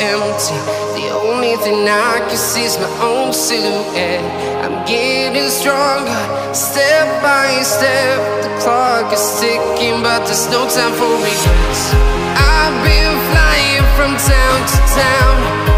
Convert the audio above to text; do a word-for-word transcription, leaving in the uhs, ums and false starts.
empty. The only thing I can see is my own silhouette. I'm getting stronger, step by step. The clock is ticking, but there's no time for regrets. I've been flying from town to town,